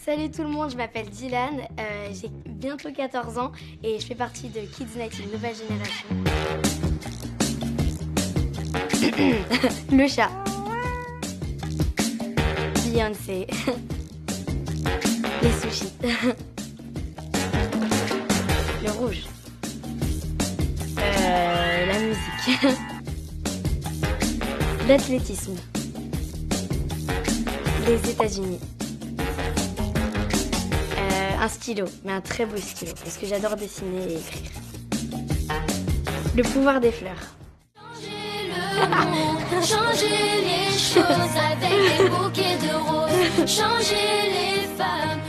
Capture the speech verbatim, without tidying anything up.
Salut tout le monde, je m'appelle Dylan, euh, j'ai bientôt quatorze ans et je fais partie de Kids Night, une nouvelle génération. Le chat. Beyoncé. Les sushis. Le rouge. Euh, la musique. L'athlétisme. Les États-Unis. Euh, un stylo, mais un très beau stylo, parce que j'adore dessiner et écrire. Le pouvoir des fleurs. Changer le monde, changer les choses avec des bouquets de roses, changer les femmes.